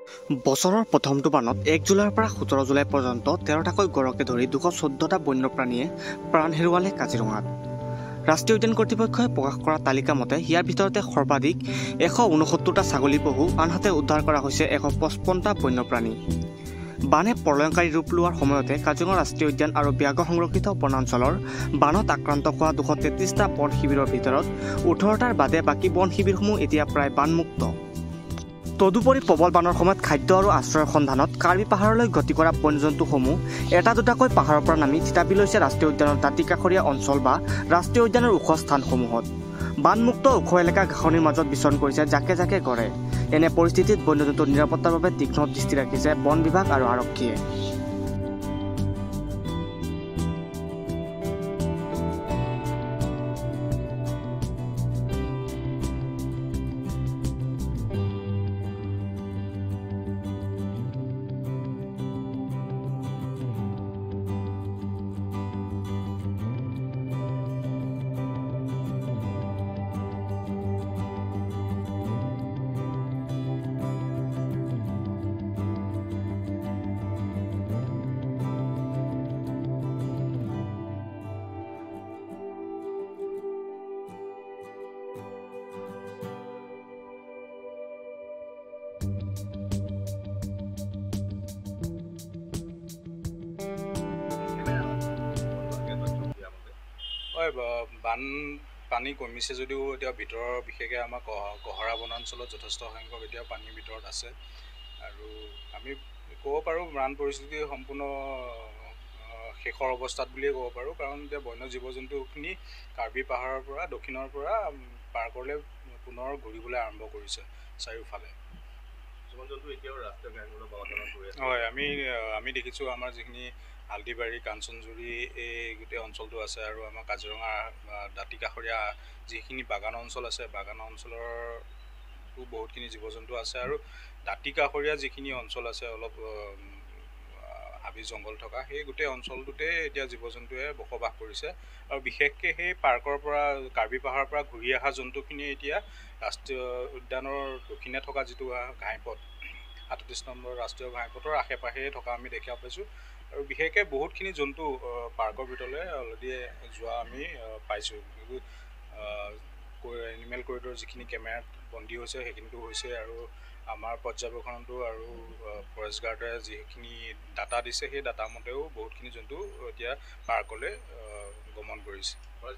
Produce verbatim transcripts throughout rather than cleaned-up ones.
বছৰৰ প্ৰথমটো বানত এক জুলাইৰ পৰা সোতৰ জুলাই পৰ্যন্ত তেৰটাকৈ গড়কে ধৰি দুশ চৈধ্যটা বন্যপ্ৰাণীয়ে প্ৰাণ হেৰুৱালে কাজিৰঙাত। ৰাষ্ট্ৰীয় উদ্যান কৰ্তৃপক্ষই প্ৰকাশ কৰা তালিকা মতে ইয়াৰ ভিতৰতে সৰ্বাধিক এশ ঊনসত্তৰটা ছাগলী পহু, আনহাতে উদ্ধাৰ কৰা হৈছে এশ পঁচপন্নটা বন্যপ্ৰাণী। বানে প্ৰলয়ংকাৰী ৰূপ লোৱাৰ সময়তে কাজিৰঙা ৰাষ্ট্ৰীয় উদ্যান আৰু ব্যাঘ্ৰ সংৰক্ষিত বনাঞ্চলৰ বানত আক্ৰান্ত হোৱা দুশ তেত্ৰিশটা বন শিবিৰৰ ভিতৰত ওঠৰটাৰ বাদে বাকী বন শিবিৰসমূহ এতিয়া প্ৰায় বানমুক্ত। তদুপৰি প্ৰবল বানৰ সময়ত খাদ্য আৰু আশ্ৰয়ৰ সন্ধানত কাৰ্বি পাহাৰলৈ গতি কৰা বন্যজন্তুসমূহ এটা দুটাকৈ পাহাৰৰ পৰা নামি থিতাপি লৈছে ৰাষ্ট্ৰীয় উদ্যানৰ দাঁতিকাষৰীয়া অঞ্চল বা ৰাষ্ট্ৰীয় উদ্যানৰ ওখ স্থানসমূহত। বানমুক্ত ওখ এলেকা ঘাঁহনিৰ মাজত বিচৰণ কৰিছে জাকে জাকে গড়ে। এনে পৰিস্থিতিত বন্যজন্তুৰ নিৰাপত্তাৰ বাবে তীক্ষ্ণ দৃষ্টি ৰাখিছে বন বিভাগ আৰু আৰক্ষীয়ে। বানপানী কমিছে যদিও এতিয়া ভিতৰৰ বিশেষকৈ আমাৰ কহৰা বনাঞ্চলত যথেষ্ট সংখ্যক এতিয়া পানীৰ ভিতৰত আছে। আৰু আমি ক'ব পাৰোঁ বান পৰিস্থিতি সম্পূৰ্ণ শেষৰ অৱস্থাত বুলিয়ে ক'ব পাৰোঁ, কাৰণ এতিয়া বন্য জীৱ জন্তুখিনি কাৰ্বি পাহাৰৰ পৰা দক্ষিণৰ পৰা পাৰ্কলৈ পুনৰ ঘূৰিবলৈ আৰম্ভ কৰিছে চাৰিওফালে। হয়, আমি আমি দেখিছোঁ আমাৰ যিখিনি হালদিবাৰী, কাঞ্চনজুৰি এই গোটেই অঞ্চলটো আছে আৰু আমাৰ কাজিৰঙা দাঁতিকাষৰীয়া যিখিনি বাগান অঞ্চল আছে, বাগান অঞ্চলৰতো বহুতখিনি জীৱ জন্তু আছে। আৰু দাঁতিকাষৰীয়া যিখিনি অঞ্চল আছে অলপ হাবি জংঘল থকা, সেই গোটেই অঞ্চলটোতে এতিয়া জীৱ জন্তুৱে বসবাস কৰিছে। আৰু বিশেষকৈ সেই পাৰ্কৰ পৰা কাৰ্বি পাহাৰৰ পৰা ঘূৰি অহা জন্তুখিনি এতিয়া ৰাষ্ট্ৰীয় উদ্যানৰ দক্ষিণে থকা যিটো ঘাইপথ, সাতত্ৰিছ নম্বৰ ৰাষ্ট্ৰীয় ঘাইপথৰ আশে পাশে থকা আমি দেখা পাইছোঁ। আৰু বিশেষকৈ বহুতখিনি জন্তু পাৰ্কৰ ভিতৰলৈ অলৰেডি যোৱা আমি পাইছোঁ। এনিমেল কৰিডৰ যিখিনি কেমেৰাত বন্দী হৈছে সেইখিনিতো হৈছে, আৰু আমাৰ পৰ্যবেক্ষণতো আৰু ফৰেষ্ট গাৰ্ডে যিখিনি ডাটা দিছে সেই ডাটা মতেও বহুতখিনি জন্তু এতিয়া পাৰ্কলৈ গমন কৰিছে।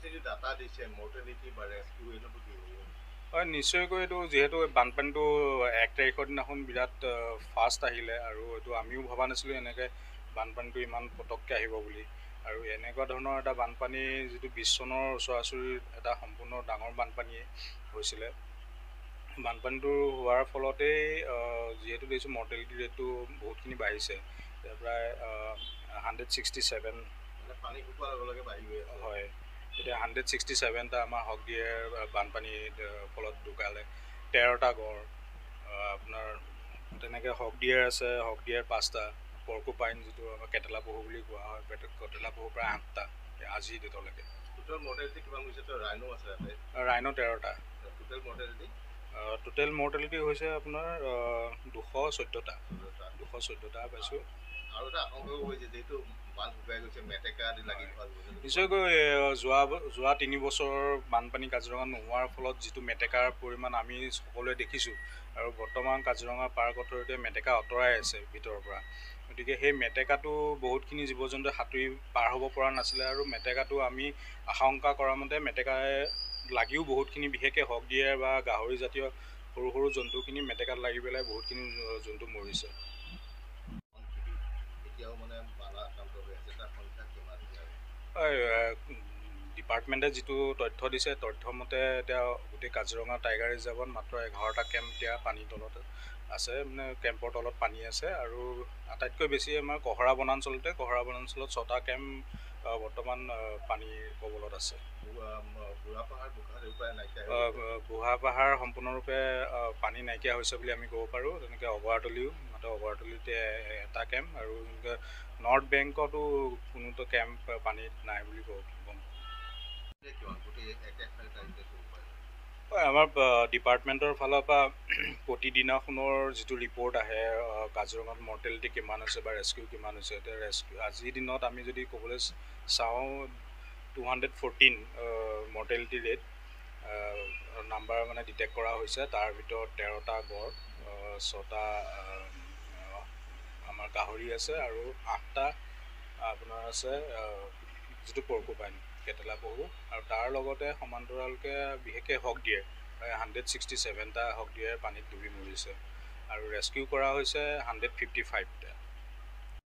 হয়, নিশ্চয়কৈ এইটো যিহেতু বানপানীটো এক তাৰিখৰ দিনাখন বিৰাট ফাষ্ট আহিলে, আৰু এইটো আমিও ভবা নাছিলোঁ এনেকৈ বানপানীটো ইমান পটককৈ আহিব বুলি। আৰু এনেকুৱা ধৰণৰ এটা বানপানী যিটো বিছ চনৰ ওচৰা ওচৰি এটা সম্পূৰ্ণ ডাঙৰ বানপানী হৈছিলে। বানপানীটো হোৱাৰ ফলতেই যিহেতু দেখিছোঁ মৰ্টেলিটি ৰেটটো বহুতখিনি বাঢ়িছে, প্ৰায় হাণ্ড্ৰেড ছিক্সটি ছেভেন পানী শুকোৱাৰ লগে লগে বাঢ়ি গৈ আছে। হয়, এতিয়া হাণ্ড্ৰেড ছিক্সটি ছেভেনটা আমাৰ হকদিয়াৰ বানপানীৰ ফলত ঢুকালে তেৰটা গড়। আপোনাৰ তেনেকৈ হকদিয়াৰ আছে, হকদিয়াৰ পাঁচটা, পৰ্কুপাইন যিটো আমাৰ কেটেলা পহু বুলি কোৱা হয়, কেটেলা পহু প্ৰায় আঠটা আজিৰ ডেটলৈকে। টোটেল মৰ্টেলিটি কিমান হৈছে? ৰাইনো আছে ইয়াতে? ৰাইনো তেৰটা। টোটেল মৰ্টেলিটি টোটেল মৰ্টেলিটি হৈছে আপোনাৰ দুশ চৈধ্যটা দুশ চৈধ্যটা পাইছোঁ। আৰু এটা আশংকা হৈছে যিহেতু বান শুকাই গৈছে, মেটেকা আদি লাগি থকা নিশ্চয়কৈ যোৱা যোৱা তিনি বছৰ বানপানী কাজিৰঙাত নোহোৱাৰ ফলত যিটো মেটেকাৰ পৰিমাণ আমি সকলোৱে দেখিছোঁ, আৰু বৰ্তমান কাজিৰঙা পাৰ্ক অথৰিটিয়ে মেটেকা আঁতৰাই আছে ভিতৰৰ পৰা। গতিকে সেই মেটেকাটো বহুতখিনি জীৱ জন্তুৱে সাঁতুৰি পাৰ হ'ব পৰা নাছিলে, আৰু মেটেকাটো আমি আশংকা কৰা মতে মেটেকাই লাগিও বহুতখিনি বিশেষকৈ হকদিয়াৰ বা গাহৰি জাতীয় সৰু সৰু জন্তুখিনি মেটেকাত লাগি পেলাই বহুতখিনি জন্তু মৰিছে। ডিপাৰ্টমেণ্টে যিটো তথ্য দিছে তথ্যমতে এতিয়া গোটেই কাজিৰঙা টাইগাৰ ৰিজাৰ্ভত মাত্ৰ এঘাৰটা কেম্প এতিয়া পানীৰ তলত আছে, মানে কেম্পৰ তলত পানী আছে। আৰু আটাইতকৈ বেছি আমাৰ কহৰা বনাঞ্চলতে কহৰা বনাঞ্চলত ছটা কেম্প বৰ্তমান পানীৰ কবলত আছে। বুঢ়া পাহাৰ সম্পূৰ্ণৰূপে পানী নাইকিয়া হৈছে বুলি আমি ক'ব পাৰোঁ। তেনেকৈ অগৰাতলিও মাত্ৰ অগৰাতলিতে এটা কেম্প, আৰু নৰ্থ বেংকতো কোনোটো কেম্প পানীত নাই বুলি ক'ব। হয়, আমাৰ ডিপাৰ্টমেণ্টৰ ফালৰ পৰা প্ৰতিদিনাখনৰ যিটো ৰিপৰ্ট আহে কাজিৰঙাত মৰ্টেলিটি কিমান হৈছে বা ৰেস্কিউ কিমান হৈছে, এতিয়া ৰেস্কিউ আজিৰ দিনত আমি যদি ক'বলৈ চাওঁ two hundred fourteen mortality rate number মানে ডিটেক্ট কৰা হৈছে। তাৰ ভিতৰত তেৰটা গড়, ছটা আমাৰ গাহৰি আছে আৰু আঠটা আপোনাৰ আছে যিটো পৰ্কুপাইন কেটেলা পহু, আৰু তাৰ লগতে সমান্তৰালকৈ বিশেষকৈ হক ডিয়েৰ প্ৰায় হাণ্ড্ৰেড ছিক্সটি ছেভেনটা হক ডিয়েৰ পানীত ডুবি মৰিছে, আৰু ৰেস্কিউ কৰা হৈছে হাণ্ড্ৰেড ফিফটি ফাইভ